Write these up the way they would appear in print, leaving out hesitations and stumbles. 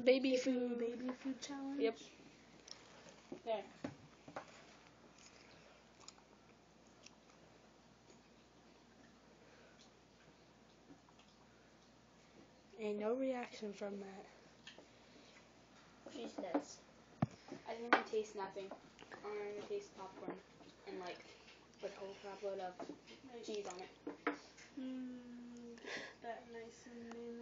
baby food. Baby food challenge? Yep. There. Ain't no reaction from that. Cheese nuts. I didn't even taste nothing. I'm gonna taste popcorn and like put a whole crap load of cheese on it. Get that nice and in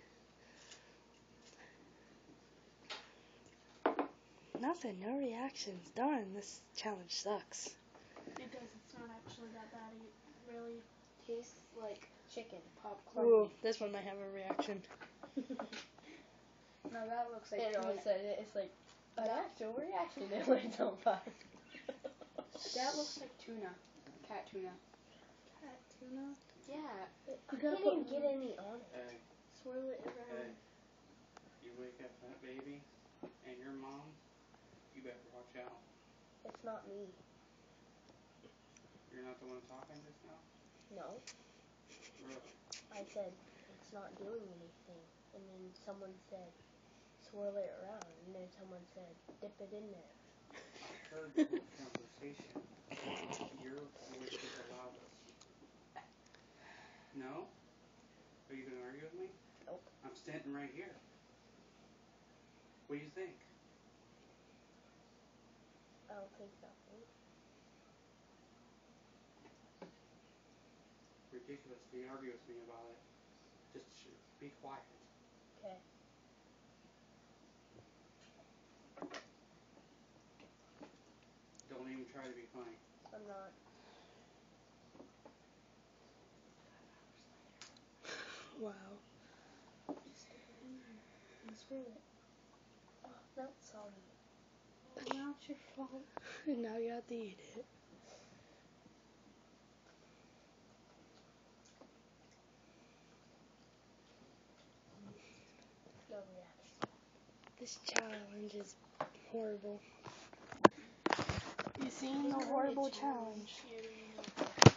there. Nothing, no reactions. Darn, this challenge sucks. It does, it's not actually that bad. It really Tastes like chicken popcorn. Ooh, this one might have a reaction. No, that looks like And all of a tuna. sudden it's like an actual reaction. It went so fast. That looks like tuna. Cat tuna. cat tuna. Yeah. I can't even get any on it. Hey, Swirl it around. you wake up that baby and your mom, you better watch out. It's not me. You're not the one talking just now? No. Really? I said it's not doing anything. And then someone said swirl it around. And then someone said dip it in there. I heard the whole conversation. Your voice is the loudest. No? Are you going to argue with me? Nope. I'm standing right here. What do you think? I don't think nothing. Ridiculous to argue with me about it. Just be quiet. Okay. Don't even try to be funny. I'm not. Wow. Just stick it in there and swirl it. Oh, that's soggy. Now it's your fault. Now you have to eat it. No reaction. This challenge is horrible. You seen The horrible challenge. Yeah,